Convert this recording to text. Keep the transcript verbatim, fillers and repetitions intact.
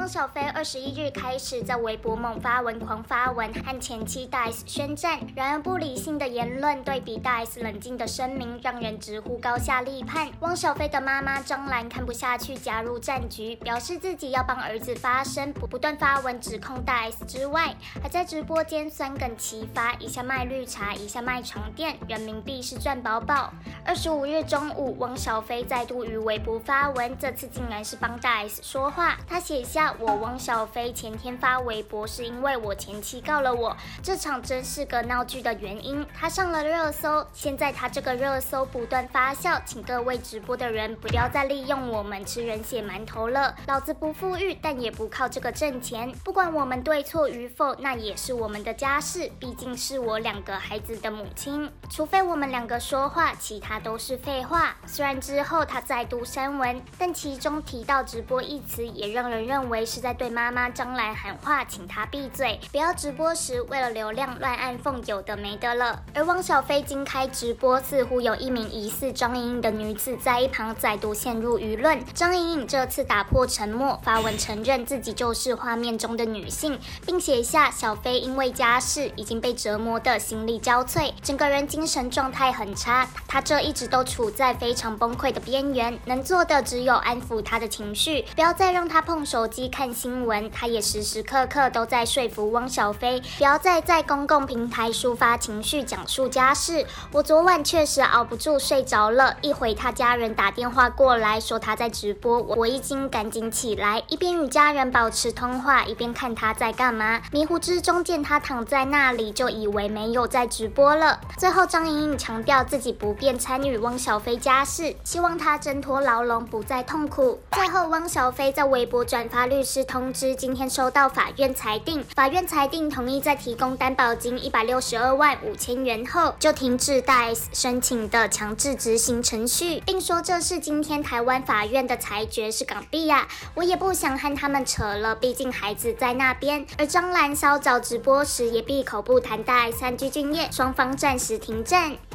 汪小菲二十一日开始在微博猛发文、狂发文，和前妻大 S 宣战。然而不理性的言论对比大 S 冷静的声明，让人直呼高下立判。汪小菲的妈妈张兰看不下去，加入战局，表示自己要帮儿子发声，不断发文指控大 S 之外，还在直播间酸梗齐发，一下卖绿茶，一下卖床垫，人民币是赚饱饱。二十五日中午，汪小菲再度于微博发文，这次竟然是帮大 S 说话。他写下：我汪小菲前天发微博是因为我前妻告了我，这场真是个闹剧的原因。他上了热搜，现在他这个热搜不断发酵，请各位直播的人不要再利用我们吃人血馒头了。老子不富裕，但也不靠这个挣钱。不管我们对错与否，那也是我们的家事，毕竟是我两个孩子的母亲。除非我们两个说话，其他都是废话。虽然之后他再度删文，但其中提到直播一词，也让人认为是在对妈妈张兰喊话，请她闭嘴，不要直播时为了流量乱按凤有的没的了。而汪小菲经开直播，似乎有一名疑似张颖颖的女子在一旁再度陷入舆论。张颖颖这次打破沉默，发文承认自己就是画面中的女性，并写下小菲因为家事已经被折磨得心力交瘁，整个人精神状态很差，他这一直都处在非常崩溃的边缘，能做的只有安抚他的情绪，不要再让他碰手机看新闻。他也时时刻刻都在说服汪小菲，不要再在公共平台抒发情绪，讲述家事。我昨晚确实熬不住睡着了，一回他家人打电话过来说他在直播，我一惊赶紧起来，一边与家人保持通话，一边看他在干嘛。迷糊之中见他躺在那里，就以为没有在直播了。最后张颖颖强调自己不便参与汪小菲家事，希望他挣脱牢笼，不再痛苦。最后汪小菲在微博转发律师通知，今天收到法院裁定，法院裁定同意在提供担保金一百六十二万五千元后，就停止大 S 申请的强制执行程序，并说这是今天台湾法院的裁决，是港币啊，我也不想和他们扯了，毕竟孩子在那边。而张兰稍早直播时也闭口不谈大 S 和具俊晔，双方暂时停战。